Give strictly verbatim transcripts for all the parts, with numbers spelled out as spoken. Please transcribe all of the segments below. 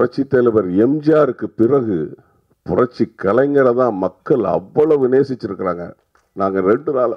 புரட்சி தலைவர் எம்ஜிஆருக்கு பிறகு புரட்சி கலைஞரை தான் மக்கள் அவ்வளவு நேசிச்சிருக்கிறாங்க. நாங்கள் ரெண்டு நாள்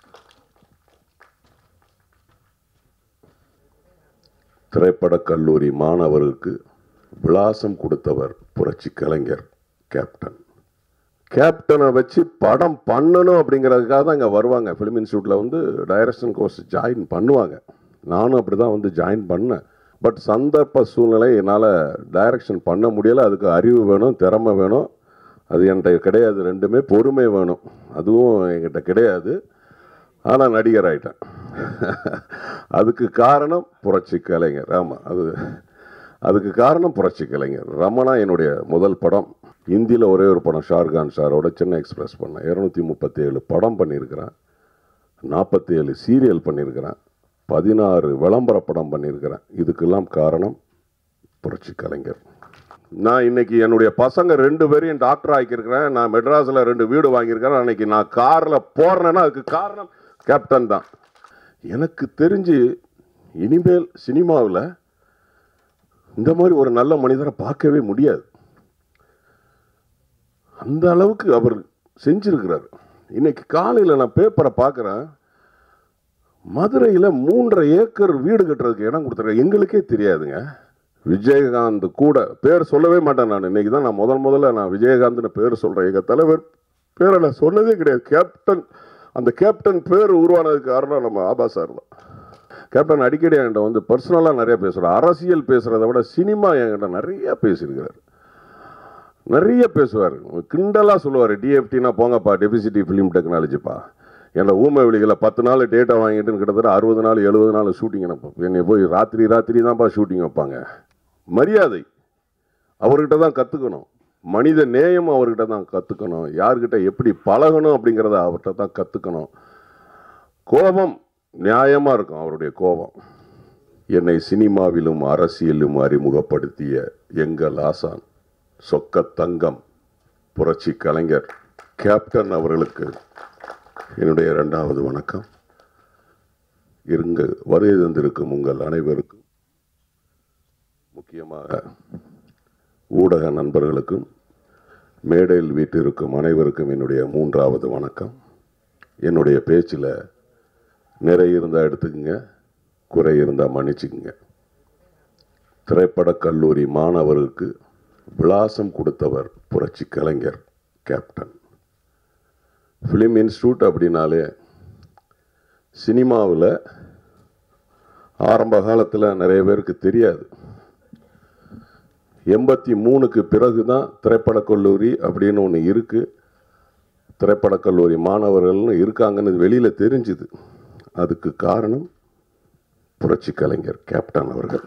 திரைப்படக் கல்லூரி மாணவருக்கு விலாசம் கொடுத்தவர் புரட்சி கலைஞர் கேப்டன். கேப்டனை வச்சு படம் பண்ணணும் அப்படிங்கிறதுக்காக தான் இங்கே வருவாங்க. ஃபிலிம் இன்ஸ்டியூட்டில் வந்து டைரக்ஷன் கோர்ஸ் ஜாயின் பண்ணுவாங்க. நானும் அப்படி தான் வந்து ஜாயின் பண்ணேன். பட் சந்தர்ப்ப சூழ்நிலை என்னால் டைரக்ஷன் பண்ண முடியலை. அதுக்கு அறிவு வேணும், திறமை வேணும். அது என்கிட்ட கிடையாது. ரெண்டுமே பொறுமை வேணும். அதுவும் என்கிட்ட கிடையாது. ஆனால் நடிகர் ஆகிட்டேன். அதுக்கு காரணம் புரட்சி கலைஞர். ஆமாம், அது அதுக்கு காரணம் புரட்சி கலைஞர். ரமணா என்னுடைய முதல் படம். ஹிந்தியில் ஒரே ஒரு படம் ஷாருக்கான் சாரோட சென்னை எக்ஸ்பிரஸ் பண்ணேன். இரநூத்தி முப்பத்தி ஏழு படம் பண்ணியிருக்கிறேன். நாற்பத்தி ஏழு சீரியல் பண்ணியிருக்கிறேன். பதினாறு விளம்பர படம் பண்ணியிருக்கிறேன். இதுக்கெல்லாம் காரணம் புரட்சி கலைஞர். நான் இன்னைக்கு என்னுடைய பசங்க ரெண்டு பேரையும் டாக்டர் ஆக்கியிருக்கிறேன். நான் மெட்ராஸில் ரெண்டு வீடு வாங்கியிருக்கிறேன். அன்னைக்கு நான் காரில் போடுறேன்னா அதுக்கு காரணம் கேப்டன் தான். எனக்கு தெரிஞ்சு இனிமேல் சினிமாவில் இந்த மாதிரி ஒரு நல்ல மனிதரை பார்க்கவே முடியாது. அந்த அளவுக்கு அவர் செஞ்சிருக்கிறார். இன்னைக்கு காலையில் நான் பேப்பரை பார்க்குறேன். மதுரையில் மூன்றரை ஏக்கர் வீடு கட்டுறதுக்கு இடம் கொடுத்துருக்கேன். எங்களுக்கே தெரியாதுங்க. விஜயகாந்த் கூட பேர் சொல்லவே மாட்டேன். நான் இன்னைக்கு தான் நான் முதல் முதல்ல நான் விஜயகாந்த்னு பேர் சொல்கிறேன். எங்கள் தலைவர் பேரை நான் சொன்னதே கிடையாது. கேப்டன், அந்த கேப்டன் பேர் உருவானதுக்கு காரணம் நம்ம ஆபா சார் தான். கேப்டன் அடிக்கடி என்கிட்ட வந்து பர்சனலாக நிறைய பேசுகிறார். அரசியல் பேசுகிறத விட சினிமா என்கிட்ட நிறைய பேசியிருக்கிறார். நிறைய பேசுவார். கிண்டலாக சொல்லுவார். டிஎஃப்டினா போங்கப்பா, டெபிசிட்டி ஃபிலிம் டெக்னாலஜிப்பா. என்னை ஊமை வெளிகளை பத்து நாள் டேட்டா வாங்கிட்டுன்னு கிட்டத்தட்ட அறுபது நாள் எழுபது நாள் ஷூட்டிங். என்னை போய் ராத்திரி ராத்திரி தான்ப்பா ஷூட்டிங் வைப்பாங்க. மரியாதை அவர்கிட்ட தான் கற்றுக்கணும். மனித நேயம் அவர்கிட்ட தான் கற்றுக்கணும். யார்கிட்ட எப்படி பழகணும் அப்படிங்கிறத அவர்கிட்ட தான் கற்றுக்கணும். கோபம் நியாயமாக இருக்கும். அவருடைய கோபம். என்னை சினிமாவிலும் அரசியலும் அறிமுகப்படுத்திய எங்கள் ஆசான் சொக்க தங்கம் புரட்சி கலைஞர் கேப்டன் அவர்களுக்கு என்னுடைய இரண்டாவது வணக்கம். இருங்க வருகை தந்திருக்கும் உங்கள் அனைவருக்கும், முக்கியமாக ஊடக நண்பர்களுக்கும், மேடையில் வீட்டிருக்கும் அனைவருக்கும் என்னுடைய மூன்றாவது வணக்கம். என்னுடைய பேச்சில் நிறைய இருந்தால் எடுத்துக்கங்க, குறை இருந்தால் மன்னிச்சுக்குங்க. திரைப்படக் கல்லூரி மாணவருக்கு விலாசம் கொடுத்தவர் புரட்சி கலைஞர் கேப்டன். ஃபிலிம் இன்ஸ்டியூட் அப்படின்னாலே சினிமாவில் ஆரம்ப காலத்தில் நிறைய பேருக்கு தெரியாது. எண்பத்தி மூணுக்கு பிறகு தான் திரைப்படக் கல்லூரி அப்படின்னு ஒன்று இருக்குது. திரைப்படக் கல்லூரி மாணவர்கள்னு இருக்காங்கன்னு வெளியில் தெரிஞ்சுது. அதுக்கு காரணம் புரட்சி கலைஞர் கேப்டன் அவர்கள்.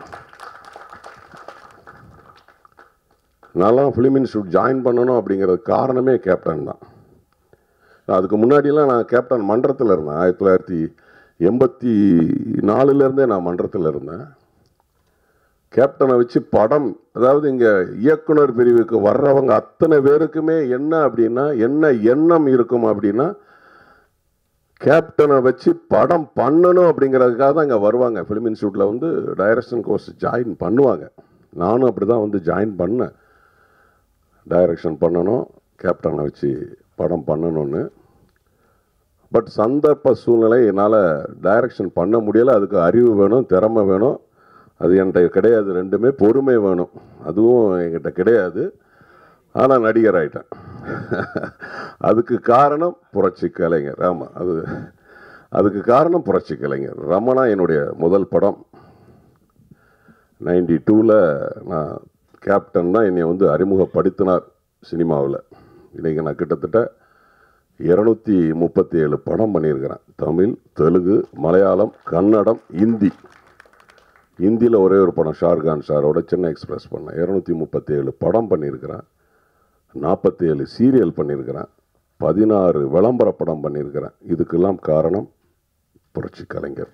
நான்லாம் ஃபிலிம் இன்ஸ்டியூட் ஜாயின் பண்ணணும் அப்படிங்கிறது காரணமே கேப்டன் தான். அதுக்கு முன்னாடியெல்லாம் நான் கேப்டன் மன்றத்தில் இருந்தேன். ஆயிரத்தி தொள்ளாயிரத்தி எண்பத்தி நாலுலேருந்தே நான் மன்றத்தில் இருந்தேன். கேப்டனை வச்சு படம், அதாவது இங்கே இயக்குனர் பிரிவுக்கு வர்றவங்க அத்தனை பேருக்குமே என்ன அப்படின்னா, என்ன எண்ணம் இருக்கும் அப்படின்னா, கேப்டனை வச்சு படம் பண்ணணும் அப்படிங்கிறதுக்காக தான் இங்கே வருவாங்க. ஃபிலிம் இன்ஸ்டியூட்டில் வந்து டைரக்ஷன் கோர்ஸ் ஜாயின் பண்ணுவாங்க. நானும் அப்படி தான் வந்து ஜாயின் பண்ணேன். டைரக்ஷன் பண்ணணும், கேப்டனை வச்சு படம் பண்ணணும்னு. பட் சந்தர்ப்ப சூழ்நிலை என்னால் டைரக்ஷன் பண்ண முடியலை. அதுக்கு அறிவு வேணும், திறமை வேணும். அது என்கிட்ட கிடையாது. ரெண்டுமே பொறுமை வேணும். அதுவும் என்கிட்ட கிடையாது. ஆனால் நடிகர் ஆகிட்டேன். அதுக்கு காரணம் புரட்சி கலைஞர். ஆமாம், அது அதுக்கு காரணம் புரட்சி கலைஞர். ரமணா என்னுடைய முதல் படம். நைன்டி டூவில் நான் கேப்டன் தான் என்னை வந்து அறிமுகப்படுத்தினார் சினிமாவில். இன்றைக்கி நான் கிட்டத்தட்ட இரநூத்தி முப்பத்தி ஏழு படம் பண்ணியிருக்கிறேன். தமிழ், தெலுங்கு, மலையாளம், கன்னடம், ஹிந்தி. ஹிந்தியில் ஒரே ஒரு படம் ஷாருக்கான் சாரோட சென்னை எக்ஸ்பிரஸ் பண்ணேன். இரநூத்தி முப்பத்தி ஏழு படம் பண்ணியிருக்கிறேன். நாற்பத்தி ஏழு சீரியல் பண்ணியிருக்கிறேன். பதினாறு விளம்பர படம் பண்ணியிருக்கிறேன். இதுக்கெல்லாம் காரணம் புரட்சி கலைஞர்.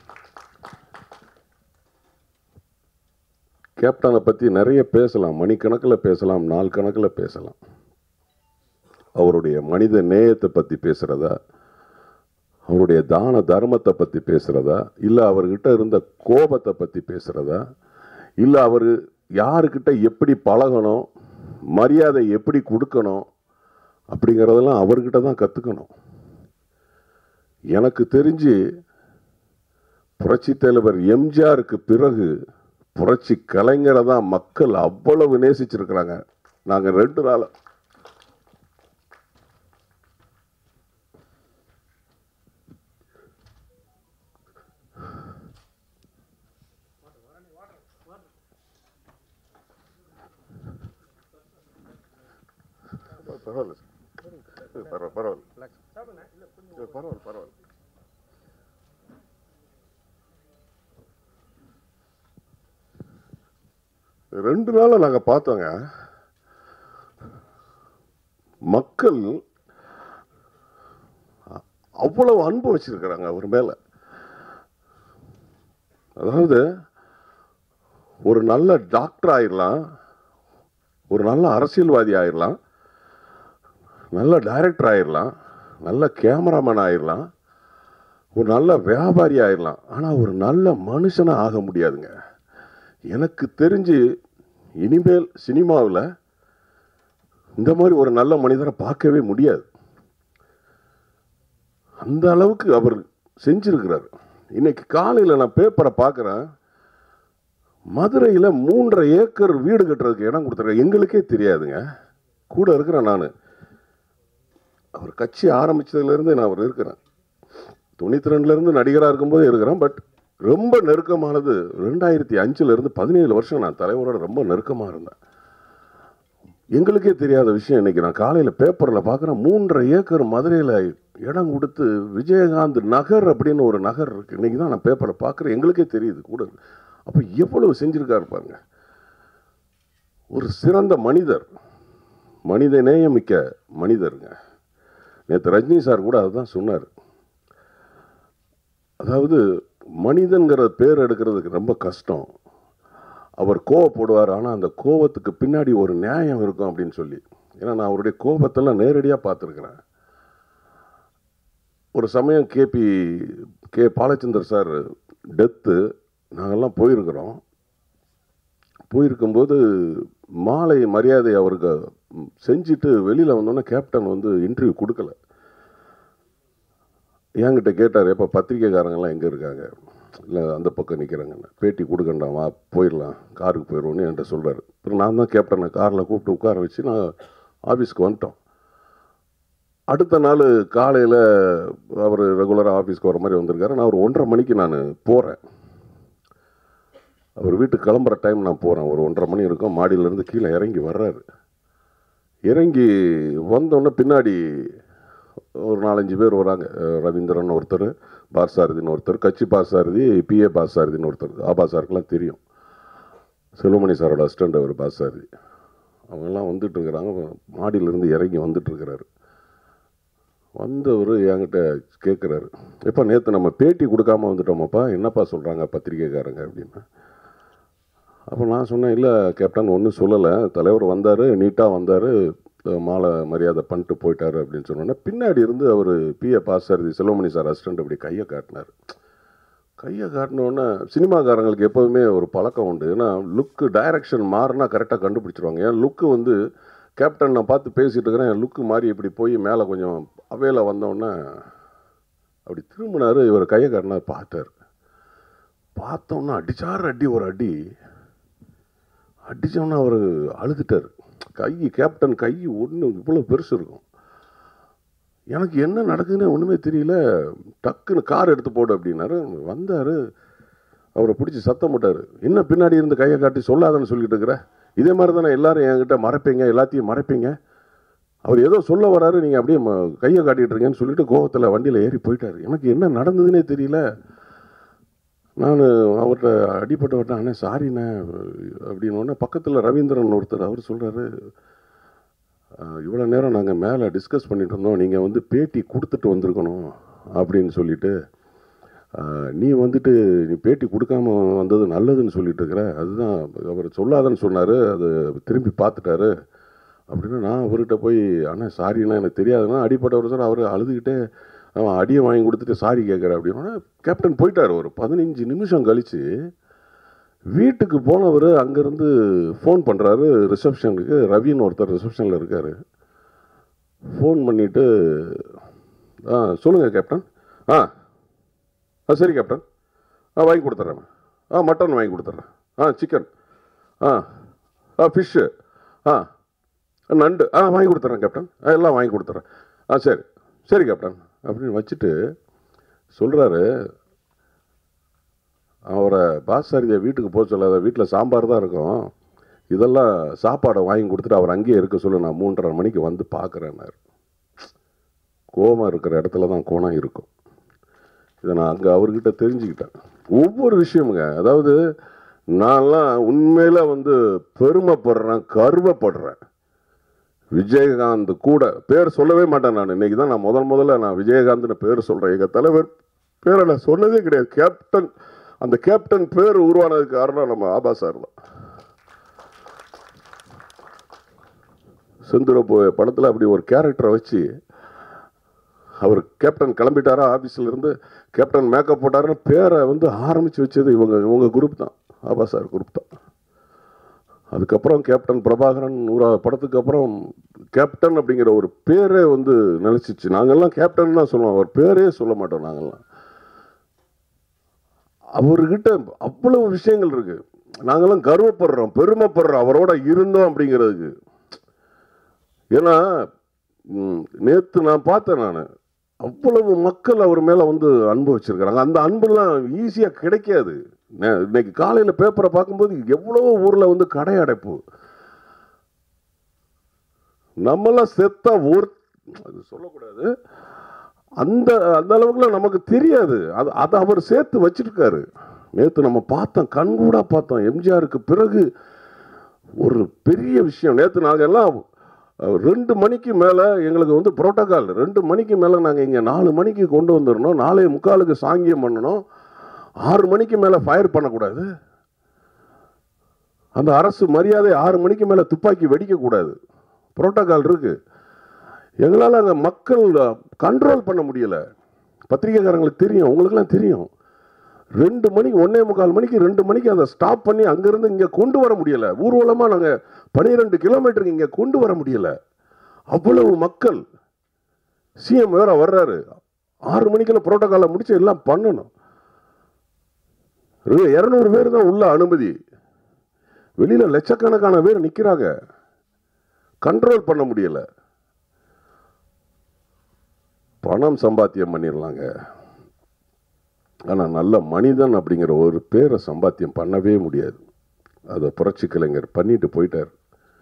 கேப்டனை பற்றி நிறைய பேசலாம். மணிக்கணக்கில் பேசலாம், நாள் கணக்கில் பேசலாம். அவருடைய மனித நேயத்தை பற்றி பேசுகிறதா, அவருடைய தான தர்மத்தை பற்றி பேசுகிறதா, இல்லை அவர்கிட்ட இருந்த கோபத்தை பற்றி பேசுகிறதா, இல்லை அவர் யாருக்கிட்ட எப்படி பழகணும், மரியாதை எப்படி கொடுக்கணும் அப்படிங்கிறதெல்லாம் அவர்கிட்ட தான் கற்றுக்கணும். எனக்கு தெரிஞ்சு புரட்சி தலைவர் எம்ஜிஆருக்கு பிறகு புரட்சி கலைஞரை தான் மக்கள் அவ்வளவு நேசிச்சிருக்கிறாங்க. நாங்கள் ரெண்டு நாள் பரவாயில்ல பரவாயில்ல பரவாயில்ல பரவாயில்ல பரவாயில்ல ரெண்டு நாள நாங்கள் பார்த்தோங்க. மக்கள் அவ்வளவு அன்பு வச்சிருக்கிறாங்க அவர் மேல. அதாவது ஒரு நல்ல டாக்டர் ஆயிடலாம், ஒரு நல்ல அரசியல்வாதி ஆயிடலாம், நல்ல டைரக்டர் ஆயிடலாம், நல்ல கேமராமேன் ஆயிடலாம், ஒரு நல்ல வியாபாரி ஆயிடலாம். ஆனால் ஒரு நல்ல மனுஷனாக ஆக முடியாதுங்க. எனக்கு தெரிஞ்சு இனிமேல் சினிமாவில் இந்த மாதிரி ஒரு நல்ல மனிதரை பார்க்கவே முடியாது. அந்த அளவுக்கு அவர் செஞ்சிருக்கிறார். இன்னைக்கு காலையில் நான் பேப்பரை பார்க்குறேன், மதுரையில் மூன்றரை ஏக்கர் வீடு கட்டுறதுக்கு இடம் கொடுத்துருக்கேன். எங்களுக்கே தெரியாதுங்க, கூட இருக்கிறேன் நான். அவர் கட்சி ஆரம்பித்ததுலேருந்து நான் அவர் இருக்கிறேன். தொண்ணூற்றி ரெண்டுலேருந்து நடிகராக இருக்கும்போது இருக்கிறேன். பட் ரொம்ப நெருக்கமானது ரெண்டாயிரத்தி அஞ்சுலேருந்து பதினேழு வருஷம் நான் தலைவரோட ரொம்ப நெருக்கமாக இருந்தேன். எங்களுக்கே தெரியாத விஷயம் இன்னைக்கு நான் காலையில் பேப்பரில் பார்க்குறேன். மூன்றரை ஏக்கர் மதுரையில் இடம் கொடுத்து விஜயகாந்த் நகர் அப்படின்னு ஒரு நகர் இருக்குது. இன்றைக்கி தான் நான் பேப்பரை பார்க்குறேன், எங்களுக்கே தெரியுது கூட. அப்போ எவ்வளவு செஞ்சுருக்காரு பாருங்க. ஒரு சிறந்த மனிதர், மனித நேயமிக்க மனிதருங்க. நேற்று ரஜினி சார் கூட அதுதான் சொன்னார். அதாவது மனிதன்கிற பேர் எடுக்கிறதுக்கு ரொம்ப கஷ்டம். அவர் கோவப்படுவார், ஆனால் அந்த கோபத்துக்கு பின்னாடி ஒரு நியாயம் இருக்கும் அப்படின்னு சொல்லி. ஏன்னா நான் அவருடைய கோபத்தெல்லாம் நேரடியாக பார்த்துருக்குறேன். ஒரு சமயம் KB K Balachander sir death நாங்கள்லாம் போயிருக்கிறோம். போயிருக்கும்போது மாலை மரியாதை அவருக்கு செஞ்சுட்டு வெளியில் வந்தோன்னே கேப்டன் வந்து இன்டர்வியூ கொடுக்கல. என்கிட்ட கேட்டார், எப்போ பத்திரிக்கைக்காரங்கெல்லாம் எங்கே இருக்காங்க, இல்லை அந்த பக்கம் நிற்கிறாங்கன்னு. பேட்டி கொடுக்கண்டாம், வா போயிடலாம், காருக்கு போயிடுவோன்னு என்கிட்ட சொல்கிறார். அப்புறம் நான் தான் கேப்டனை காரில் கூப்பிட்டு உட்கார வச்சு நான் ஆஃபீஸ்க்கு வந்துட்டோம். அடுத்த நாள் காலையில் அவர் ரெகுலராக ஆஃபீஸ்க்கு வர மாதிரி வந்திருக்காரு. நான் ஒரு ஒன்றரை மணிக்கு நான் போகிறேன். அவர் வீட்டுக்கு கிளம்புற டைம் நான் போகிறேன். ஒரு ஒன்றரை மணி இருக்கும். மாடியிலேருந்து கீழே இறங்கி வர்றாரு. இறங்கி வந்தோடனே பின்னாடி ஒரு நாலஞ்சு பேர் வராங்க. ரவீந்திரன் ஒருத்தர், பார்சாரதின்னு ஒருத்தர், கட்சி பார்சாரதி, பிஏ பார்சாரதின்னு ஒருத்தர். ஆபா சாருக்கெல்லாம் தெரியும், செல்வமணி சாரோட அசிஸ்டண்ட் அவர் பார்சாரதி. அவங்கெல்லாம் வந்துட்டு இருக்கிறாங்க. மாடியிலேருந்து இறங்கி வந்துட்டு இருக்கிறாரு. வந்தவர் என்கிட்ட கேட்குறாரு, எப்போ நேற்று நம்ம பேட்டி கொடுக்காமல் வந்துட்டோமாப்பா, என்னப்பா சொல்கிறாங்க பத்திரிக்கைக்காரங்க அப்படின்னு. அப்போ நான் சொன்னேன், இல்லை கேப்டன் ஒன்றும் சொல்லலை, தலைவர் வந்தார், நீட்டாக வந்தார், மாலை மரியாதை பண்ணிட்டு போயிட்டாரு அப்படின்னு சொன்னோன்னே பின்னாடி இருந்து அவர் PA Parthasarathy Selvamani sir assistant அப்படி கையை காட்டினார். கையை காட்டினோன்னே சினிமாக்காரங்களுக்கு எப்போதுமே ஒரு பழக்கம் உண்டு. ஏன்னா லுக்கு டைரக்ஷன் மாறினா கரெக்டாக கண்டுபிடிச்சிருவாங்க. என் லுக்கு வந்து கேப்டன் நான் பார்த்து பேசிகிட்டு இருக்கிறேன், என் லுக்கு மாறி இப்படி போய் மேலே கொஞ்சம் அவையில் வந்தோடனே அப்படி திரும்பினார். இவர் கையை காட்டினார், பார்த்தார். பார்த்தோன்னா அடிச்சார் அடி, ஒரு அடி அடித்தோன்னா அவர் அழுதுட்டார். கை கேப்டன் கை ஒன்று இவ்வளோ பெருசு இருக்கும். எனக்கு என்ன நடக்குதுன்னு ஒன்றுமே தெரியல. டக்குன்னு கார் எடுத்து போடு அப்படின்னாரு. வந்தார், அவரை பிடிச்சி சத்தம் போட்டார். என்ன பின்னாடி இருந்து கையை காட்டி சொல்லாதன்னு சொல்லிட்டு இருக்கிற, இதே மாதிரி தானே எல்லோரும் என்கிட்ட மறைப்பீங்க, எல்லாத்தையும் மறைப்பீங்க. அவர் ஏதோ சொல்ல வராரு, நீங்கள் அப்படியே கையை காட்டிகிட்டு இருக்கீங்கன்னு சொல்லிட்டு கோவத்தில் வண்டியில் ஏறி போயிட்டார். எனக்கு என்ன நடந்ததுன்னே தெரியல. நான் அவர்கிட்ட அடிப்பட்டவர்கிட்ட, அண்ணே சாரிண்ணே அப்படின்னோடனே பக்கத்தில் ரவீந்திரன் ஒருத்தர் அவர் சொல்கிறாரு, இவ்வளோ நேரம் நாங்கள் மேலே டிஸ்கஸ் பண்ணிட்டு இருந்தோம், நீங்கள் வந்து பேட்டி கொடுத்துட்டு வந்திருக்கணும் அப்படின்னு சொல்லிட்டு, நீ வந்துட்டு நீ பேட்டி கொடுக்காம வந்தது நல்லதுன்னு சொல்லிட்டு இருக்கிற, அதுதான் அவர் சொல்லாதன்னு சொன்னார், அது திரும்பி பார்த்துட்டாரு அப்படின்னு. நான் அவர்கிட்ட போய், அண்ணா சாரிண்ணா எனக்கு தெரியாதுன்னா, அடிப்பட்டவர் சார் அவர் அழுதுகிட்டே அவன் அடியை வாங்கி கொடுத்துட்டு சாரி கேட்குற அப்படின்னா கேப்டன் போயிட்டார். ஒரு பதினஞ்சு நிமிஷம் கழித்து வீட்டுக்கு போனவர் அங்கேருந்து ஃபோன் பண்ணுறாரு ரிசப்ஷனுக்கு. ரவின்னு ஒருத்தர் ரிசப்ஷனில் இருக்கார். ஃபோன் பண்ணிவிட்டு, ஆ சொல்லுங்கள் கேப்டன். ஆ ஆ சரி கேப்டன். ஆ வாங்கி கொடுத்துட்றேன். ஆ மட்டன் வாங்கி கொடுத்துட்றேன். ஆ சிக்கன். ஆ ஆ ஃபிஷ்ஷு. ஆ நண்டு. ஆ வாங்கி கொடுத்துட்றேன் கேப்டன். ஆ எல்லாம் வாங்கி கொடுத்துட்றேன். ஆ சரி சரி கேப்டன் அப்படின்னு வச்சுட்டு சொல்கிறாரு, அவரை பாசாரியை வீட்டுக்கு போக சொல்லாத, வீட்டில் சாம்பார் தான் இருக்கும், இதெல்லாம் சாப்பாடை வாங்கி கொடுத்துட்டு அவர் அங்கேயே இருக்க சொல்லு, நான் மூன்றரை மணிக்கு வந்து பார்க்குறேன்னாரு. கோபம் இருக்கிற இடத்துல தான் கோணம் இருக்கும். இதை நான் அங்கே அவர்கிட்ட தெரிஞ்சுக்கிட்டேன். ஒவ்வொரு விஷயமுங்க, அதாவது நான்லாம் உண்மையில் வந்து பெருமைப்படுறேன், கர்வப்படுறேன். விஜயகாந்த் கூட பேர் சொல்லவே மாட்டேன் நான். இன்னைக்கு தான் நான் முதல் முதல்ல நான் விஜயகாந்த்னு பேர் சொல்கிறேன். எங்கள் தலைவர் பேரை நான் சொன்னதே கிடையாது. கேப்டன், அந்த கேப்டன் பேர் உருவானதுக்கு காரணம் நம்ம ஆபா சார் தான். செந்துர படத்தில் அப்படி ஒரு கேரக்டரை வச்சு அவர் கேப்டன் கிளம்பிட்டாரா ஆஃபீஸில் இருந்து, கேப்டன் மேக்கப் போட்டாருன்னு பேரை வந்து ஆரம்பித்து வச்சது இவங்க இவங்க குரூப் தான், ஆபா சார் குரூப் தான். அதுக்கப்புறம் கேப்டன் பிரபாகரன் நூறா படத்துக்கு அப்புறம் கேப்டன் அப்படிங்கிற ஒரு பேரே வந்து நிலச்சிச்சு. நாங்கள்லாம் கேப்டன் தான் சொல்லுவோம், அவர் பேரே சொல்ல மாட்டோம் நாங்கள்லாம். அவர்கிட்ட அவ்வளவு விஷயங்கள் இருக்கு. நாங்கள்லாம் கர்வப்படுறோம், பெருமைப்படுறோம் அவரோட இருந்தோம் அப்படிங்கிறதுக்கு. ஏன்னா நேற்று நான் பார்த்தேன், நான் அவ்வளவு மக்கள் அவர் மேலே வந்து அன்பு வச்சிருக்கிறாங்க. அந்த அன்புலாம் ஈஸியாக கிடைக்காது. இன்னைக்கு காலையில் பேப்பரை பார்க்கும்போது எவ்வளவோ ஊரில் வந்து கடை அடைப்பு. நம்மளாம் செத்தா ஒரு அது சொல்லக்கூடாது, அந்த அந்த அளவுக்குலாம் நமக்கு தெரியாது. அது அதை அவர் சேர்த்து வச்சிருக்காரு. நேற்று நம்ம பார்த்தோம், கண்கூடா பார்த்தோம். எம்ஜிஆருக்கு பிறகு ஒரு பெரிய விஷயம். நேற்று நாங்கள் எல்லாம் ரெண்டு மணிக்கு மேலே எங்களுக்கு வந்து புரோட்டோகால், ரெண்டு மணிக்கு மேலே நாங்கள் இங்கே நாலு மணிக்கு கொண்டு வந்துடணும், நாலே முக்காலுக்கு சாங்கியம் பண்ணணும், ஆறு மணிக்கு மேலே ஃபயர் பண்ணக்கூடாது, அந்த அரசு மரியாதை ஆறு மணிக்கு மேலே துப்பாக்கி வெடிக்கக்கூடாது, புரோட்டோகால் இருக்கு. எங்களால் அங்கே மக்கள் கண்ட்ரோல் பண்ண முடியலை. பத்திரிகைக்காரங்களுக்கு தெரியும், உங்களுக்குலாம் தெரியும். ரெண்டு மணிக்கு ஒன்னே முக்கால் மணிக்கு ரெண்டு மணிக்கு அதை ஸ்டாப் பண்ணி அங்கேருந்து இங்கே கொண்டு வர முடியலை. ஊர்வலமாக நாங்கள் பன்னிரெண்டு கிலோமீட்டருக்கு இங்கே கொண்டு வர முடியலை. அவ்வளவு மக்கள். சிஎம் வேற வர்றாரு, ஆறு மணிக்கெல்லாம் புரோட்டோகாலை முடிச்சு எல்லாம் பண்ணணும். இருநூறு பேர் தான் உள்ள அனுமதி, வெளியில லட்சக்கணக்கான பேர் நிற்கிறாங்க. கண்ட்ரோல் பண்ண முடியலை. பணம் சம்பாத்தியம் பண்ணிடலாங்க, ஆனால் நல்ல மனிதன் அப்படிங்கிற ஒரு பேரை சம்பாத்தியம் பண்ணவே முடியாது. அதை புரட்சி கலைஞர் பண்ணிட்டு போயிட்டார்.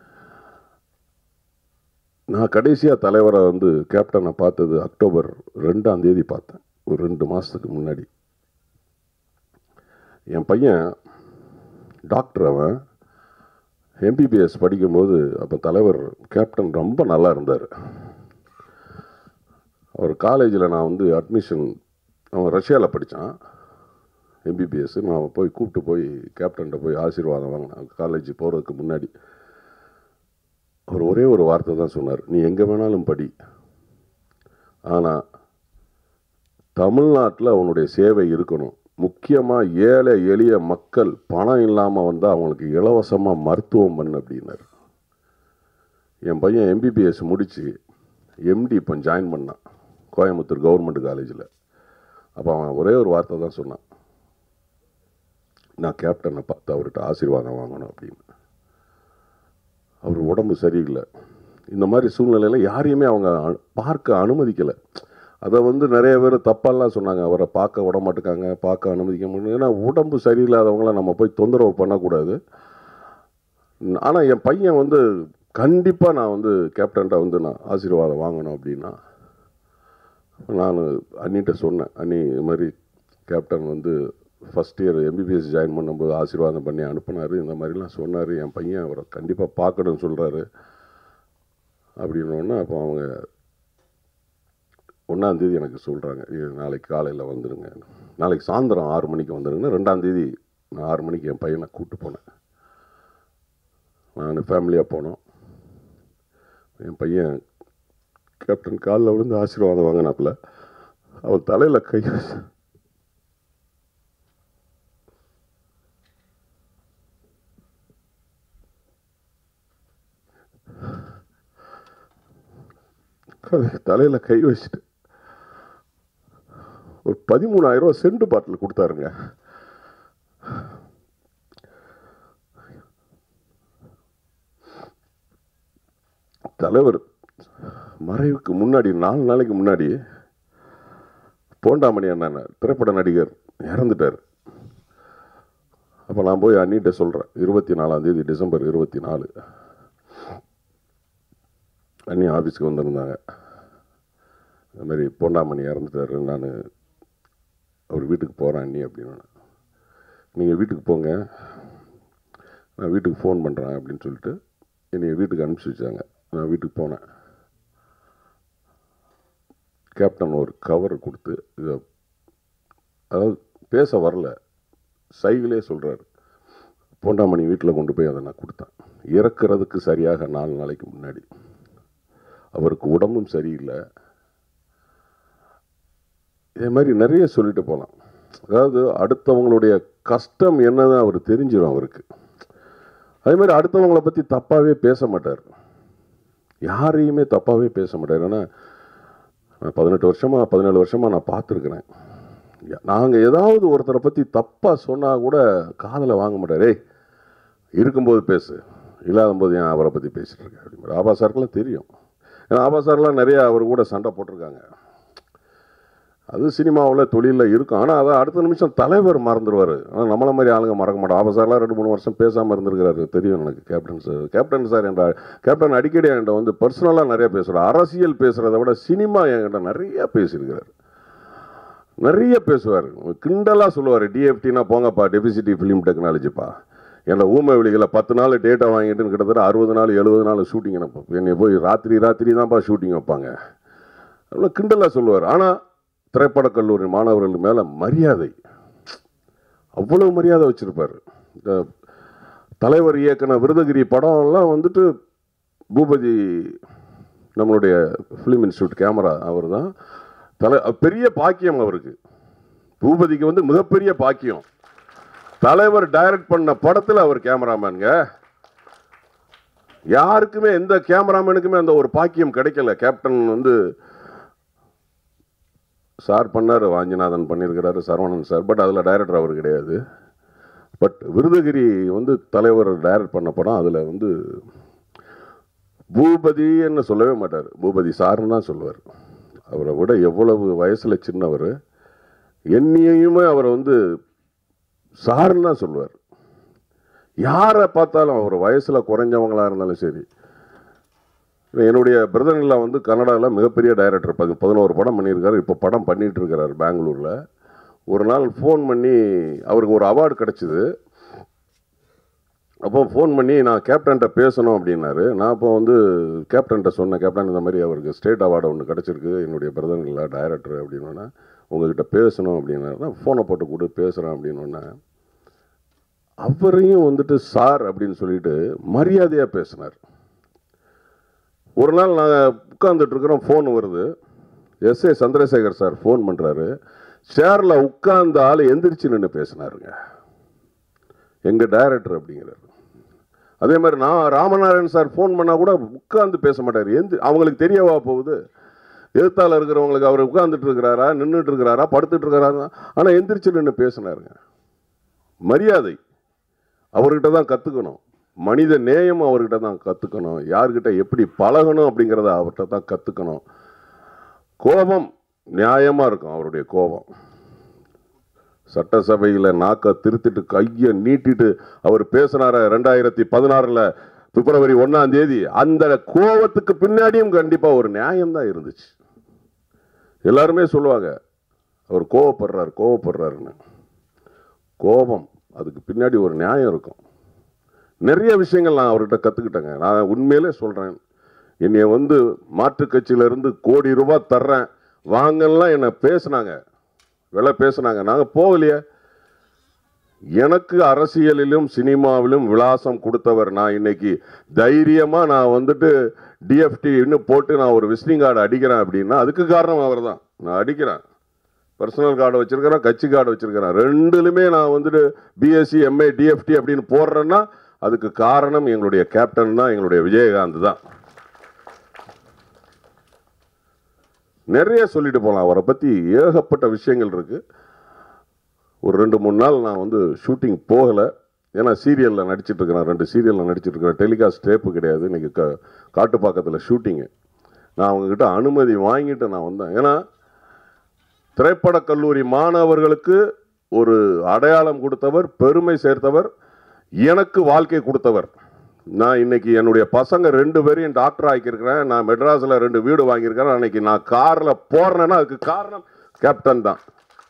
நான் கடைசியாக தலைவரை வந்து கேப்டனை பார்த்தது அக்டோபர் ரெண்டாம் தேதி பார்த்தேன், ஒரு ரெண்டு மாதத்துக்கு முன்னாடி. என் பையன் டாக்டர், அவன் எம்பிபிஎஸ் படிக்கும்போது அப்போ தலைவர் கேப்டன் ரொம்ப நல்லா இருந்தார். அவர் காலேஜில் நான் வந்து அட்மிஷன், அவன் ரஷ்யாவில் படித்தான் எம்பிபிஎஸ். நான் போய் கூப்பிட்டு போய் கேப்டன்கிட்ட போய் ஆசீர்வாதம் வாங்கினேன் காலேஜ் போகிறதுக்கு முன்னாடி. அவர் ஒரே ஒரு வார்த்தை தான் சொன்னார், நீ எங்கே வேணாலும் படி, ஆனால் தமிழ்நாட்டில் அவனுடைய சேவை இருக்கணும். முக்கியமாக ஏழை எளிய மக்கள் பணம் இல்லாமல் வந்தால் அவங்களுக்கு இலவசமாக மருத்துவம் பண்ணு அப்படின்னார். என் பையன் எம்பிபிஎஸ் முடித்து எம்டி இப்போ ஜாயின் பண்ணான் கோயம்புத்தூர் கவர்மெண்ட் காலேஜில். அப்போ அவன் ஒரே ஒரு வார்த்தை தான் சொன்னான், நான் கேப்டனை பார்த்து அவர்கிட்ட ஆசீர்வாதம் வாங்கணும் அப்படின்னு. அவர் உடம்பு சரியில்லை, இந்த மாதிரி சூழ்நிலையில் யாரையுமே அவங்க பார்க்க அனுமதிக்கலை. அதை வந்து நிறைய பேர் தப்பாலாம் சொன்னாங்க, அவரை பார்க்க விட மாட்டேக்காங்க, பார்க்க அனுமதிக்க முடியும். ஏன்னா உடம்பு சரியில்லாதவங்கள நம்ம போய் தொந்தரவு பண்ணக்கூடாது. ஆனால் என் பையன் வந்து கண்டிப்பாக நான் வந்து கேப்டன்கிட்ட வந்து நான் ஆசீர்வாதம் வாங்கணும் அப்படின்னா, நான் அண்ணிட்ட சொன்னேன், அண்ணி இது மாதிரி கேப்டன் வந்து ஃபஸ்ட் இயர் எம்பிபிஎஸ் ஜாயின் பண்ணும்போது ஆசீர்வாதம் பண்ணி அனுப்புனார், இந்த மாதிரிலாம் சொன்னார், என் பையன் அவரை கண்டிப்பாக பார்க்கணும்னு சொல்கிறாரு அப்படின்னோடனே அப்போ அவங்க ஒன்றாந்தேதி எனக்கு சொல்கிறாங்க, நாளைக்கு காலையில் வந்துடுங்க, நாளைக்கு சாயந்தரம் ஆறு மணிக்கு வந்துடுங்க. ரெண்டாந்தேதி நான் ஆறு மணிக்கு என் பையனை கூப்பிட்டு போனேன். நான் ஃபேமிலியாக போனோம். என் பையன் கேப்டன் காலில் விழுந்து ஆசீர்வாதம் வாங்கினாப்புல. அவன் தலையில் கை தலையில் கை வச்சுட்டு ஒரு பதிமூணாயிரம் ரூபா சென்ட் பாட்டில் கொடுத்தாருங்க. தலைவர் மறைவுக்கு முன்னாடி நாலு நாளைக்கு முன்னாடி போண்டாமணி அண்ணன் திரைப்பட நடிகர் இறந்துட்டார். அப்போ நான் போய் அண்ணிட்ட சொல்கிறேன், இருபத்தி நாலாம் தேதி டிசம்பர் இருபத்தி நாலு அண்ணி ஆஃபீஸ்க்கு வந்திருந்தாங்க. இந்த மாதிரி போண்டாமணி இறந்துட்டார், நான் அவர் வீட்டுக்கு போகிறேன் அண்ணி அப்படின்னு. நீங்கள் வீட்டுக்கு போங்க, நான் வீட்டுக்கு ஃபோன் பண்ணுறேன் அப்படின்னு சொல்லிட்டு என்னை வீட்டுக்கு அனுப்பிச்சி வச்சாங்க. நான் வீட்டுக்கு போனேன். கேப்டன் ஒரு கவர் கொடுத்து, இதை அதாவது பேச வரல, சைகிளே சொல்கிறார். போண்டாமணி வீட்டில் கொண்டு போய் அதை நான் கொடுத்தேன். இறக்கிறதுக்கு சரியாக நாலு நாளைக்கு முன்னாடி. அவருக்கு உடம்பும் சரியில்லை. இதே மாதிரி நிறைய சொல்லிட்டு போகலாம். அதாவது அடுத்தவங்களுடைய கஷ்டம் என்னதான் அவர் தெரிஞ்சிடும் அவருக்கு. அதே மாதிரி அடுத்தவங்களை பற்றி தப்பாகவே பேச மாட்டார், யாரையுமே தப்பாகவே பேச மாட்டார். ஏன்னா நான் பதினெட்டு வருஷமாக பதினேழு வருஷமாக நான் பார்த்துருக்குறேன். நாங்கள் ஏதாவது ஒருத்தரை பற்றி தப்பாக சொன்னால் கூட காதில் வாங்க மாட்டார். ஏய் இருக்கும்போது பேசு, இல்லாத போது ஏன் அவரை பற்றி பேசிகிட்டு இருக்கேன் அப்படிங்கிற. ஆபா சாருக்கெல்லாம் தெரியும். ஏன்னா ஆபா சார்லாம் நிறையா அவர் கூட சண்டை போட்டிருக்காங்க. அது சினிமாவில் தொழிலில் இருக்கும். ஆனால் அதை அடுத்த நிமிஷம் தலைவர் மறந்துடுவார். ஆனால் நம்மளை மாதிரி ஆளுங்க மறக்க மாட்டோம். ஆபா சார்லாம் ரெண்டு மூணு வருஷம் பேசாமல் இருந்திருக்கிறாரு, தெரியும் எனக்கு. கேப்டன் சார் கேப்டன் சார் என்ற கேப்டன் அடிக்கடி என்கிட்ட வந்து பர்சனலாக நிறையா பேசுகிறார். அரசியல் பேசுகிறத விட சினிமா என்கிட்ட நிறையா பேசியிருக்கிறார், நிறைய பேசுவார். கிண்டலாக சொல்லுவார், டிஎஃப்டினா போங்கப்பா, டெபிசிட்டி ஃபிலிம் டெக்னாலஜிப்பா. என்னை ஊமை வெளிகளை பத்து நாள் டேட்டா வாங்கிட்டுன்னு கிட்டத்தட்ட அறுபது நாள் எழுபது நாள் ஷூட்டிங் எனக்கு. என்னை போய் ராத்திரி ராத்திரி தான்ப்பா ஷூட்டிங் வைப்பாங்க. அவ்வளோ கிண்டலாக சொல்லுவார். ஆனால் திரைப்படக் கல்லூரி மாணவர்கள் மேலே மரியாதை, அவ்வளோ மரியாதை வச்சுருப்பார். இந்த தலைவர் இயக்குன விருதகிரி படம்லாம் வந்துட்டு பூபதி, நம்மளுடைய ஃபிலிம் இன்ஸ்டியூட் கேமரா அவர் தான் தலை. பெரிய பாக்கியம் அவருக்கு. பூபதிக்கு வந்து மிகப்பெரிய பாக்கியம். தலைவர் டைரக்ட் பண்ண படத்தில் அவர் கேமராமேனுங்க. யாருக்குமே எந்த கேமராமேனுக்குமே அந்த ஒரு பாக்கியம் கிடைக்கல. கேப்டன் வந்து சார் பண்ணார், வாஞ்சிநாதன் பண்ணியிருக்கிறாரு, சரவணன் சார், பட் அதில் டைரக்டர் அவர் கிடையாது. பட் விருதகிரி வந்து தலைவர் டைரக்ட் பண்ண படம், அதில் வந்து பூபதின்னு சொல்லவே மாட்டார், பூபதி சார்ன்னு தான் சொல்லுவார். அவரை விட எவ்வளவு வயசில் சின்னவர், என்னையுமே அவரை வந்து சார்ன்னு தான் சொல்லுவார். யாரை பார்த்தாலும் அவர் வயசில் குறைஞ்சவங்களாக இருந்தாலும் சரி. என்னுடைய பிரதர்ல வந்து கன்னடாவில் மிகப்பெரிய டைரக்டர், பதி பதினோரு படம் பண்ணியிருக்காரு. இப்போ படம் பண்ணிகிட்டு இருக்கிறார் பெங்களூரில். ஒரு நாள் ஃபோன் பண்ணி, அவருக்கு ஒரு அவார்டு கிடச்சிது. அப்போ ஃபோன் பண்ணி நான் கேப்டன்கிட்ட பேசணும் அப்படின்னாரு. நான் அப்போ வந்து கேப்டன்கிட்ட சொன்னேன், கேப்டன் இந்த மாதிரி அவருக்கு ஸ்டேட் அவார்டு ஒன்று கிடச்சிருக்கு என்னுடைய பிரதர்ல டைரக்டர் அப்படின்னோடனே, உங்ககிட்ட பேசணும் அப்படின்னாரு. ஃபோனை போட்டு கூட பேசுகிறேன் அப்படின்னோடனே அவரையும் வந்துட்டு சார் அப்படின்னு சொல்லிட்டு மரியாதையாக பேசினார். ஒரு நாள் நாங்கள் உட்கார்ந்துட்டு இருக்கிறோம், ஃபோன் வருது. S A Chandrasekhar sir phone பண்ணுறாரு. சேரில் உட்கார்ந்த ஆள் எந்திரிச்சு நின்று பேசினாருங்க, எங்கள் டைரக்டர் அப்படிங்கிறாரு. அதே மாதிரி நான் ராமநாராயணன் சார் ஃபோன் பண்ணால் கூட உட்கார்ந்து பேச மாட்டார். எந்த அவங்களுக்கு தெரியவா போகுது, எதிர்த்தால் இருக்கிறவங்களுக்கு அவர் உட்கார்ந்துட்டு இருக்கிறாரா, நின்றுட்டு இருக்கிறாரா, படுத்துட்டு இருக்கிறாரா. ஆனால் எந்திரிச்சு நின்று பேசினாருங்க. மரியாதை அவர்கிட்ட தான் கற்றுக்கணும். மனித நேயம் அவர்கிட்ட தான் கற்றுக்கணும். யார்கிட்ட எப்படி பழகணும் அப்படிங்கிறத அவர்கிட்ட தான் கற்றுக்கணும். கோபம் நியாயமாக இருக்கும் அவருடைய கோபம். சட்டசபையில் நாக்க திருத்திட்டு கையை நீட்டிட்டு அவர் பேசினார ரெண்டாயிரத்தி பதினாறில் பிப்ரவரி ஒன்றாம் தேதி. அந்த கோபத்துக்கு பின்னாடியும் கண்டிப்பாக ஒரு நியாயம் தான் இருந்துச்சு. எல்லாருமே சொல்லுவாங்க அவர் கோவப்படுறார் கோவப்படுறாருன்னு. கோபம் அதுக்கு பின்னாடி ஒரு நியாயம் இருக்கும். நிறைய விஷயங்கள் நான் அவர்கிட்ட கற்றுக்கிட்டேங்க. நான் உண்மையிலே சொல்கிறேன், என்னை வந்து மாற்றுக் கட்சியிலேருந்து கோடி ரூபாய் தர்றேன் வாங்கலாம் என்னை பேசுனாங்க, விலை பேசுனாங்க. நாங்கள் போகலையே. எனக்கு அரசியலிலும் சினிமாவிலும் விலாசம் கொடுத்தவர் நான். இன்னைக்கு தைரியமாக நான் வந்துட்டு டிஎஃப்டி இன்னும் போட்டு நான் ஒரு விசிட்டிங் கார்டு அடிக்கிறேன் அப்படின்னா அதுக்கு காரணம் அவர் தான். நான் அடிக்கிறேன், பர்சனல் கார்டு வச்சுருக்கிறேன், கட்சி கார்டு வச்சுருக்கிறேன். ரெண்டுலுமே நான் வந்துட்டு பிஎஸ்சி எம்ஏ டிஎஃப்டி அப்படின்னு போடுறேன்னா அதுக்கு காரணம் எங்களுடைய கேப்டன் தான், எங்களுடைய விஜயகாந்த் தான். நிறைய சொல்லிட்டு போகலாம். அவரை பற்றி ஏகப்பட்ட விஷயங்கள் இருக்குது. ஒரு ரெண்டு மூணு நாள் நான் வந்து ஷூட்டிங் போகலை. ஏன்னா சீரியலில் நடிச்சிட்டு இருக்கிறேன், ரெண்டு சீரியலில் நடிச்சிட்டு இருக்கிறேன். டெலிகாஸ்ட் டேப்பு கிடையாது. இன்றைக்கி க காட்டுப்பாக்கத்தில் ஷூட்டிங்கு. நான் அவங்கக்கிட்ட அனுமதி வாங்கிட்டு நான் வந்தேன். ஏன்னா திரைப்படக் கல்லூரி மாணவர்களுக்கு ஒரு அடையாளம் கொடுத்தவர், பெருமை சேர்த்தவர், எனக்கு வாழ்க்கை கொடுத்தவர். நான் இன்னைக்கு என்னுடைய பசங்க ரெண்டு பேரையும் டாக்டர் ஆக்கியிருக்கிறேன். நான் மெட்ராஸில் ரெண்டு வீடு வாங்கியிருக்கிறேன். அன்னைக்கு நான் காரில் போடுறேன்னா அதுக்கு காரணம் கேப்டன் தான்.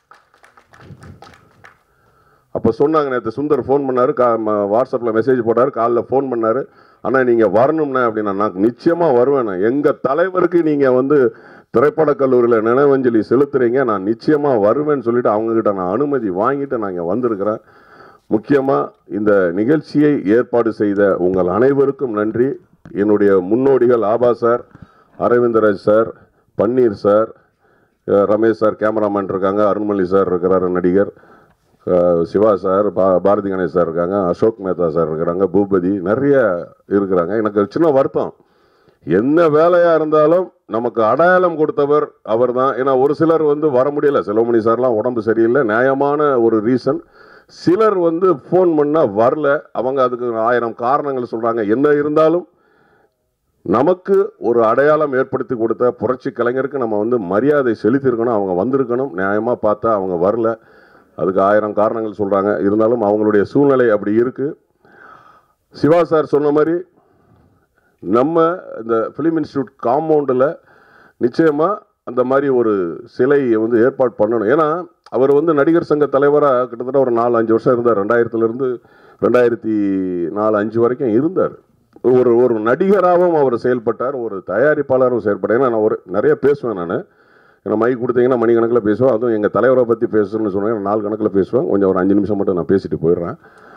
அப்போ சொன்னாங்க, நேற்று சுந்தர் ஃபோன் பண்ணார், கா வாட்ஸ்அப்பில் மெசேஜ் போட்டார், காலில் ஃபோன் பண்ணார், ஆனால் நீங்கள் வரணும்னா அப்படின்னா நான் நிச்சயமாக வருவேன். எங்கள் தலைவருக்கு நீங்கள் வந்து திரைப்படக் கல்லூரியில் நினைவஞ்சலி செலுத்துறீங்க, நான் நிச்சயமாக வருவேன்னு சொல்லிட்டு அவங்கக்கிட்ட நான் அனுமதி வாங்கிட்டு நான் இங்கே வந்திருக்கிறேன். முக்கியமாக இந்த நிகழ்ச்சியை ஏற்பாடு செய்த உங்கள் அனைவருக்கும் நன்றி. என்னுடைய முன்னோடிகள் Aaba sir, Aravindraj sir, Panneer sir, Ramesh sir cameraman இருக்காங்க, அருண்மொழி சார் இருக்கிறார் நடிகர், சிவா சார், பா பாரதி கணேஷ் சார் இருக்காங்க, அசோக் மேத்தா சார் இருக்கிறாங்க, பூபதி, நிறைய இருக்கிறாங்க. எனக்கு சின்ன வருத்தம், என்ன வேலையாக இருந்தாலும் நமக்கு அடையாளம் கொடுத்தவர் அவர் தான். ஏன்னா ஒரு சிலர் வந்து வர முடியல, செல்வமணி சார்லாம் உடம்பு சரியில்லை, நியாயமான ஒரு ரீசன். சிலர் வந்து ஃபோன் பண்ணால் வரல, அவங்க அதுக்கு ஆயிரம் காரணங்கள் சொல்கிறாங்க. என்ன இருந்தாலும் நமக்கு ஒரு அடையாளம் ஏற்படுத்தி கொடுத்த புரட்சி கலைஞருக்கு நம்ம வந்து மரியாதை செலுத்தியிருக்கணும். அவங்க வந்திருக்கணும், நியாயமாக பார்த்தா அவங்க வரல, அதுக்கு ஆயிரம் காரணங்கள் சொல்கிறாங்க. இருந்தாலும் அவங்களுடைய சூழ்நிலை அப்படி இருக்குது. சிவா சார் சொன்ன மாதிரி நம்ம இந்த ஃபிலிம் இன்ஸ்டியூட் காம்பவுண்டில் நிச்சயமாக அந்த மாதிரி ஒரு சிலையை வந்து ஏற்பாடு பண்ணணும். ஏன்னா அவர் வந்து நடிகர் சங்க தலைவராக கிட்டத்தட்ட ஒரு நாலு அஞ்சு வருஷம் இருந்தார். ரெண்டாயிரத்துலேருந்து ரெண்டாயிரத்தி நாலு அஞ்சு வரைக்கும் இருந்தார். ஒரு ஒரு நடிகராகவும் அவர் செயல்பட்டார், ஒரு தயாரிப்பாளரும் செயல்பட்டார். ஏன்னா நான் ஒரு நிறைய பேசுவேன், நான் ஏன்னா மைக் கொடுத்தீங்கன்னா மணிக்கணக்கில் பேசுவேன். அதுவும் எங்கள் தலைவரை பற்றி பேசணும்னு சொன்னேன், நாலு கணக்கில் பேசுவேன். கொஞ்சம் ஒரு அஞ்சு நிமிஷம் மட்டும் நான் பேசிட்டு போயிடுறேன்.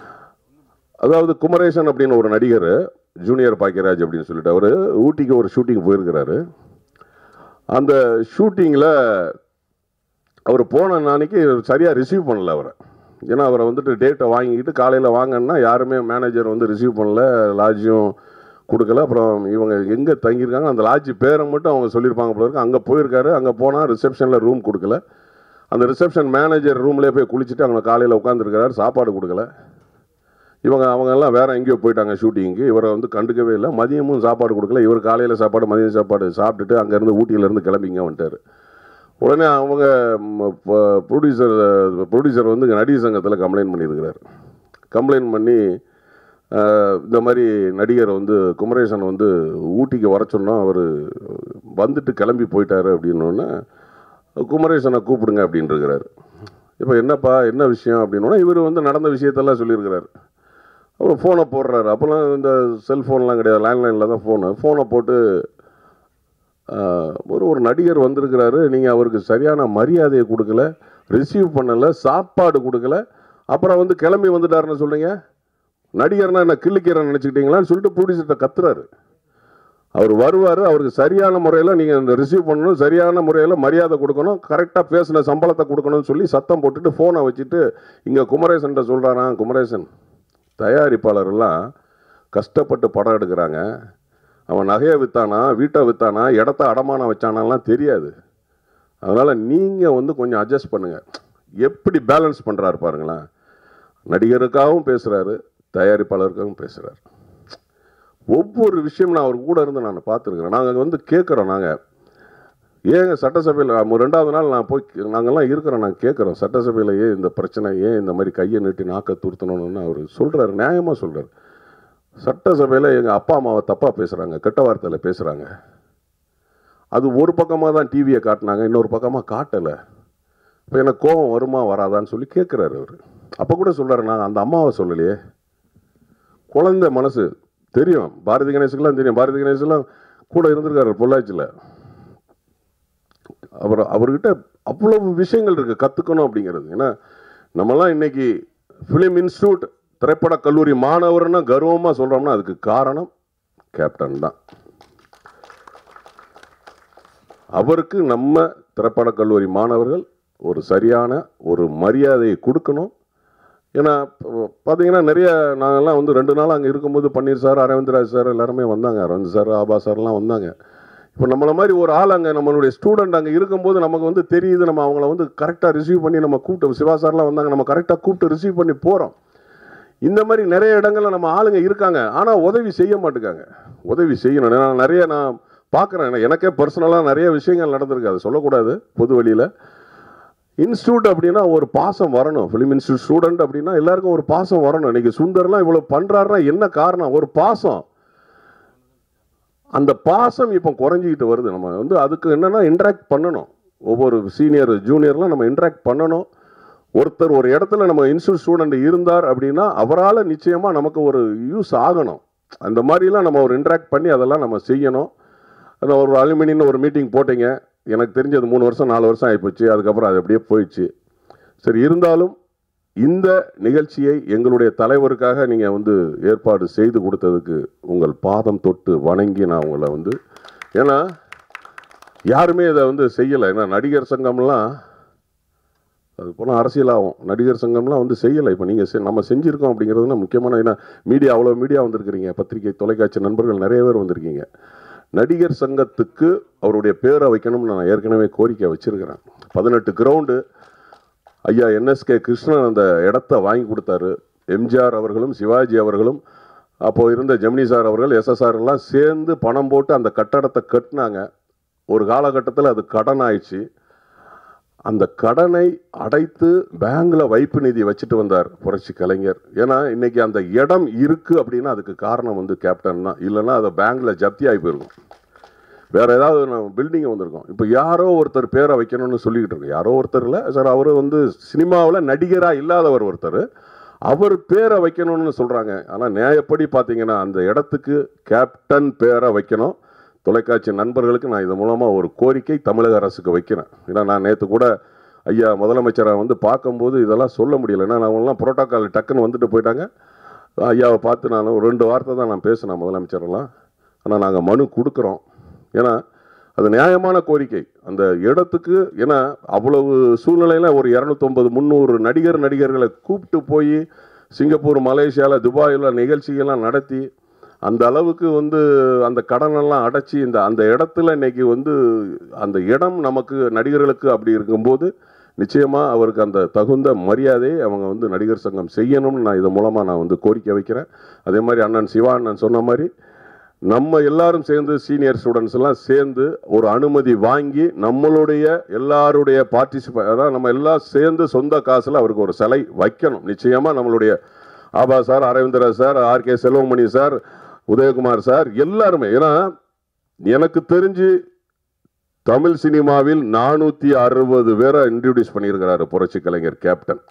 அதாவது குமரேசன் அப்படின்னு ஒரு நடிகர், ஜூனியர் பாக்கியராஜ் அப்படின்னு சொல்லிட்டு, அவர் ஊட்டிக்கு ஒரு ஷூட்டிங் போயிருக்கிறாரு. அந்த ஷூட்டிங்கில் அவர் போன நாளைக்கு சரியாக ரிசீவ் பண்ணல அவரை. ஏன்னா அவரை வந்துட்டு டேட்டை வாங்கிக்கிட்டு காலையில் வாங்கன்னா யாருமே மேனேஜர் வந்து ரிசீவ் பண்ணல, லாட்ஜும் கொடுக்கல. அப்புறம் இவங்க எங்கே தங்கியிருக்காங்க அந்த லாட்ஜ் பேரை மட்டும் அவங்க சொல்லியிருப்பாங்க போல இருக்கு. அங்கே போயிருக்காரு. அங்கே போனால் ரிசப்ஷனில் ரூம் கொடுக்கல. அந்த ரிசப்ஷன் மேனேஜர் ரூம்லேயே போய் குளிச்சுட்டு அவங்க காலையில் உட்காந்துருக்கிறாரு, சாப்பாடு கொடுக்கல. இவங்க அவங்கெல்லாம் வேறு எங்கேயோ போயிட்டாங்க ஷூட்டிங்க்கு. இவரை வந்து கண்டுக்கவே இல்லை. மதியமும் சாப்பாடு கொடுக்கல. இவர் காலையில் சாப்பாடு மதியம் சாப்பாடு சாப்பிட்டுட்டு அங்கேருந்து ஊட்டியிலேருந்து கிளம்பிங்க வந்துட்டார். உடனே அவங்க ப்ரொடியூசர் ப்ரொடியூசர் வந்து நடிகர் சங்கத்தில் கம்ப்ளைண்ட் பண்ணியிருக்கிறார். கம்ப்ளைண்ட் பண்ணி இந்த மாதிரி நடிகர் வந்து குமரேசன் வந்து ஊட்டிக்கு வர சொன்னோம், அவர் வந்துட்டு கிளம்பி போயிட்டார் அப்படின்னோடனே குமரேசனை கூப்பிடுங்க அப்படின்ட்டுருக்கிறார். இப்போ என்னப்பா என்ன விஷயம் அப்படின்னோன்னா இவர் வந்து நடந்த விஷயத்தெல்லாம் சொல்லியிருக்கிறார். அப்புறம் ஃபோனை போடுறாரு. அப்போல்லாம் இந்த செல்ஃபோன்லாம் கிடையாது, லேண்ட்லைனில் தான் ஃபோனு. ஃபோனை போட்டு ஒரு ஒரு நடிகர் வந்திருக்கிறாரு, நீங்கள் அவருக்கு சரியான மரியாதையை கொடுக்கல, ரிசீவ் பண்ணலை, சாப்பாடு கொடுக்கல, அப்புறம் வந்து கிளம்பி வந்துட்டாருன்னு சொல்கிறீங்க. நடிகர்னா என்ன கிள்ளிக்கிறேன்னு நினச்சிக்கிட்டீங்களான்னு சொல்லிட்டு ப்ரொடியூசர்கிட்ட கத்துறாரு. அவர் வருவார், அவருக்கு சரியான முறையில் நீங்கள் இந்த ரிசீவ் பண்ணணும், சரியான முறையில் மரியாதை கொடுக்கணும், கரெக்டாக பேசின சம்பளத்தை கொடுக்கணும்னு சொல்லி சத்தம் போட்டுட்டு ஃபோனை வச்சுட்டு இங்கே குமரேசன்ட்ட சொல்கிறாராம். குமரேசன், தயாரிப்பாளரெல்லாம் கஷ்டப்பட்டு படம் எடுக்கிறாங்க, அவன் நகையை விற்றானா, வீட்டை விற்றானா, இடத்த அடமானம் வச்சானாலாம் தெரியாது. அதனால் நீங்கள் வந்து கொஞ்சம் அட்ஜஸ்ட் பண்ணுங்கள். எப்படி பேலன்ஸ் பண்ணுறாரு பாருங்களேன். நடிகருக்காகவும் பேசுகிறாரு, தயாரிப்பாளருக்காகவும் பேசுகிறார். ஒவ்வொரு விஷயம் நான் அவர் கூட இருந்து நான் பார்த்துருக்குறேன். நாங்கள் வந்து கேட்குறோம், நாங்கள் ஏங்க சட்டசபையில் ரெண்டாவது நாள் நான் போய் நாங்கள்லாம் இருக்கிறோம், நாங்கள் கேட்குறோம் சட்டசபையில் ஏன் இந்த பிரச்சனை, ஏன் இந்த மாதிரி கையை நீட்டி நாக்க துருத்தணும்னு அவர் சொல்கிறார், நியாயமாக சொல்கிறார். சட்டசபையில் எங்கள் அப்பா அம்மாவை தப்பாக பேசுகிறாங்க, கெட்ட வார்த்தையில் பேசுகிறாங்க. அது ஒரு பக்கமாக தான் டிவியை காட்டினாங்க, இன்னொரு பக்கமாக காட்டலை. இப்போ எனக்கு கோபம் வருமா வராதான்னு சொல்லி கேட்குறாரு அவர். அப்போ கூட சொல்கிறாரு, நான் அந்த அம்மாவை சொல்லலையே, குழந்தை மனசு தெரியும். பாரதி கணேசுக்கெல்லாம் தெரியும். பாரதி கணேசெல்லாம் கூட இருந்திருக்காரு பொள்ளாச்சியில். அவர் அவர்கிட்ட அவ்வளவு விஷயங்கள் இருக்குது கற்றுக்கணும் அப்படிங்கிறது. ஏன்னா நம்மலாம் இன்னைக்கு ஃபிலிம் இன்ஸ்டியூட் திரைப்பட கல்லூரி மாணவர்னா கர்வமாக சொல்கிறோம்னா அதுக்கு காரணம் கேப்டன் தான். அவருக்கு நம்ம திரைப்பட கல்லூரி மாணவர்கள் ஒரு சரியான ஒரு மரியாதையை கொடுக்கணும். ஏன்னா பார்த்தீங்கன்னா நிறைய நாங்கள்லாம் வந்து ரெண்டு நாள் அங்கே இருக்கும்போது பன்னீர் சார், அரவிந்தராஜ் சார் எல்லாருமே வந்தாங்க, அரவிந்த் சார், ஆபா சார்லாம் வந்தாங்க. இப்போ நம்மளை மாதிரி ஒரு ஆள் அங்கே நம்மளுடைய ஸ்டூடெண்ட் அங்கே இருக்கும்போது நமக்கு வந்து தெரியுது, நம்ம அவங்கள வந்து கரெக்டாக ரிசீவ் பண்ணி நம்ம கூப்பிட்டு, சிவா சார்லாம் வந்தாங்க, நம்ம கரெக்டாக கூப்பிட்டு ரிசீவ் பண்ணி போகிறோம். இந்த மாதிரி நிறைய இடங்களில் நம்ம ஆளுங்க இருக்காங்க, ஆனால் உதவி செய்ய மாட்டேங்காங்க. உதவி செய்யணும். நான் நிறைய நான் பார்க்குறேன், எனக்கே பர்சனலாக நிறைய விஷயங்கள் நடந்திருக்கு, அதை சொல்லக்கூடாது பொது வழியில். இன்ஸ்டியூட் அப்படின்னா ஒரு பாசம் வரணும். ஃபிலிம் இன்ஸ்டியூட் ஸ்டூடெண்ட் அப்படின்னா எல்லாருக்கும் ஒரு பாசம் வரணும். இன்னைக்கு சுந்தர்லாம் இவ்வளோ பண்ணுறாருன்னா என்ன காரணம்? ஒரு பாசம். அந்த பாசம் இப்போ குறைஞ்சிக்கிட்டு வருது. நம்ம வந்து அதுக்கு என்னென்னா இன்ட்ராக்ட் பண்ணணும். ஒவ்வொரு சீனியர் ஜூனியர்லாம் நம்ம இன்ட்ராக்ட் பண்ணணும். ஒருத்தர் ஒரு இடத்துல நம்ம இன்ஸ்டியூட் ஸ்டூடெண்ட் இருந்தார் அப்படின்னா அவரால் நிச்சயமாக நமக்கு ஒரு யூஸ் ஆகணும். அந்த மாதிரிலாம் நம்ம ஒரு இன்ட்ராக்ட் பண்ணி அதெல்லாம் நம்ம செய்யணும். அந்த ஒரு அலுமினின்னு ஒரு மீட்டிங் போட்டிங்க, எனக்கு தெரிஞ்சது மூணு வருஷம் நாலு வருஷம் ஆகிப்போச்சு. அதுக்கப்புறம் அது அப்படியே போயிடுச்சு. சரி, இருந்தாலும் இந்த நிகழ்ச்சியை எங்களுடைய தலைவருக்காக நீங்கள் வந்து ஏற்பாடு செய்து கொடுத்ததுக்கு உங்கள் பாதம் தொட்டு வணங்கி நான் உங்களை வந்து, ஏன்னா யாருமே இதை வந்து செய்யலை. ஏன்னா நடிகர் சங்கம்லாம் அது போனால் அரசியலாகும். நடிகர் சங்கம்லாம் வந்து செய்யலை. இப்போ நீங்கள் நம்ம செஞ்சுருக்கோம் அப்படிங்கிறதுனா முக்கியமான, ஏன்னா மீடியா அவ்வளோ மீடியா வந்திருக்கிறீங்க, பத்திரிகை தொலைக்காட்சி நண்பர்கள் நிறைய பேர் வந்திருக்கீங்க. நடிகர் சங்கத்துக்கு அவருடைய பேரை வைக்கணும்னு நான் ஏற்கனவே கோரிக்கை வச்சிருக்கிறேன். பதினெட்டு கிரவுண்டு ஐயா என்எஸ்கே கிருஷ்ணன் அந்த இடத்த வாங்கி கொடுத்தாரு. எம்ஜிஆர் அவர்களும் சிவாஜி அவர்களும் அப்போ இருந்த ஜெமினி சார் அவர்கள் எஸ்எஸ்ஆர்லாம் சேர்ந்து பணம் போட்டு அந்த கட்டடத்தை கட்டினாங்க. ஒரு காலகட்டத்தில் அது கடன் ஆயிடுச்சு. அந்த கடனை அடைத்து பேங்க்ல வைப்பு நிதி வச்சுட்டு வந்தார் புரட்சி கலைஞர். ஏன்னா இன்னைக்கு அந்த இடம் இருக்கு அப்படின்னா அதுக்கு காரணம் வந்து கேப்டன் தான். இல்லைன்னா அதை பேங்க்ல ஜப்தி ஆகி போயிருக்கும், வேற ஏதாவது நம்ம பில்டிங் வந்திருக்கோம். இப்போ யாரோ ஒருத்தர் பேரை வைக்கணும்னு சொல்லிக்கிட்டு இருக்கு. யாரோ ஒருத்தர் இல்லை சார், அவர் வந்து சினிமாவில் நடிகராக இல்லாதவர் ஒருத்தர், அவர் பேரை வைக்கணும்னு சொல்றாங்க. ஆனால் நியாயப்படி பார்த்தீங்கன்னா அந்த இடத்துக்கு கேப்டன் பேரை வைக்கணும். தொலைக்காட்சி நண்பர்களுக்கு நான் இது மூலமாக ஒரு கோரிக்கை தமிழக அரசுக்கு வைக்கிறேன். ஏன்னா நான் நேற்று கூட ஐயா முதலமைச்சரை வந்து பார்க்கும்போது இதெல்லாம் சொல்ல முடியல. ஏன்னா அவங்களாம் புரோட்டோக்கால் டக்குன்னு வந்துட்டு போயிட்டாங்க. ஐயாவை பார்த்து நான் ஒரு ரெண்டு வார்த்தை தான் நான் பேசினேன் முதலமைச்சரெல்லாம். ஆனால் நாங்கள் மனு கொடுக்குறோம். ஏன்னா அது நியாயமான கோரிக்கை அந்த இடத்துக்கு. ஏன்னா அவ்வளவு சூழ்நிலையில் ஒரு இரநூத்தொம்பது முந்நூறு நடிகர் நடிகர்களை கூப்பிட்டு போய் சிங்கப்பூர், மலேசியாவில், துபாயில் நிகழ்ச்சிகள்லாம் நடத்தி அந்த அளவுக்கு வந்து அந்த கடனெல்லாம் அடைச்சி இந்த அந்த இடத்துல இன்னைக்கு வந்து அந்த இடம் நமக்கு நடிகர்களுக்கு அப்படி இருக்கும்போது நிச்சயமாக அவருக்கு அந்த தகுந்த மரியாதையை அவங்க வந்து நடிகர் சங்கம் செய்யணும்னு நான் இது மூலமாக நான் வந்து கோரிக்கை வைக்கிறேன். அதே மாதிரி அண்ணன் சிவா அண்ணன் சொன்ன மாதிரி நம்ம எல்லாரும் சேர்ந்து சீனியர் ஸ்டூடெண்ட்ஸ் எல்லாம் சேர்ந்து ஒரு அனுமதி வாங்கி நம்மளுடைய எல்லாருடைய பார்ட்டிசிபே, அதாவது நம்ம எல்லாம் சேர்ந்து சொந்த காசில் அவருக்கு ஒரு சிலை வைக்கணும். நிச்சயமாக நம்மளுடைய Aaba sir, Aravindraj sir, R K Selvamani sir, Udhayakumar sir எல்லாருமே. ஏன்னா எனக்கு தெரிஞ்சு தமிழ் சினிமாவில் நானூற்றி அறுபது பேரை இன்ட்ரடியூஸ் பண்ணியிருக்கிறாரு புரட்சி கலைஞர் கேப்டன்.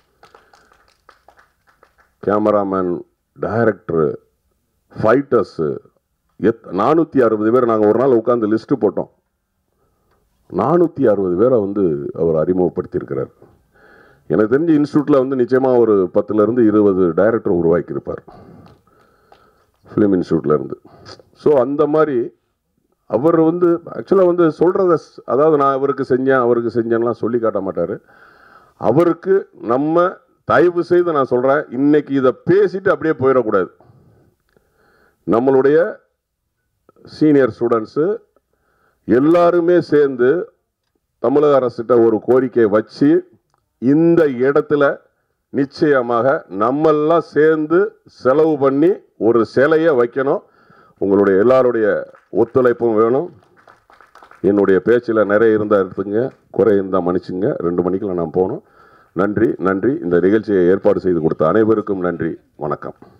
கேமராமேன், டைரக்டரு, ஃபைட்டர்ஸு, எத் நானூற்றி அறுபது பேர் நாங்கள் ஒரு நாள் உட்காந்து லிஸ்ட்டு போட்டோம். நானூற்றி அறுபது பேரை வந்து அவர் அறிமுகப்படுத்தியிருக்கிறார். எனக்கு தெரிஞ்ச இன்ஸ்டியூட்டில் வந்து நிச்சயமாக ஒரு பத்துலேருந்து இருபது டைரக்டர் உருவாக்கியிருப்பார் ஃபிலிம் இன்ஸ்டியூட்லேருந்து. ஸோ அந்த மாதிரி அவர் வந்து ஆக்சுவலாக வந்து சொல்கிறத, அதாவது நான் அவருக்கு செஞ்சேன் அவருக்கு செஞ்சேன்லாம் சொல்லி காட்ட மாட்டார். அவருக்கு நம்ம தயவு செய்து நான் சொல்கிறேன், இன்னைக்கு இதை பேசிட்டு அப்படியே போயிடக்கூடாது. நம்மளுடைய சீனியர் ஸ்டூடெண்ட்ஸு எல்லாருமே சேர்ந்து தமிழக அரசிட்ட ஒரு கோரிக்கை வச்சு இந்த இடத்துல நிச்சயமாக நம்மெல்லாம் சேர்ந்து செலவு பண்ணி ஒரு சிலையை வைக்கணும். உங்களுடைய எல்லாருடைய ஒத்துழைப்பும் வேணும். என்னுடைய பேச்சில் நிறைய இருந்தால் எடுத்துங்க, குறை இருந்தால் மன்னிச்சுங்க. ரெண்டு மணிக்குள்ள நான் போகணும். நன்றி நன்றி. இந்த நிகழ்ச்சியை ஏற்பாடு செய்து கொடுத்த அனைவருக்கும் நன்றி. வணக்கம்.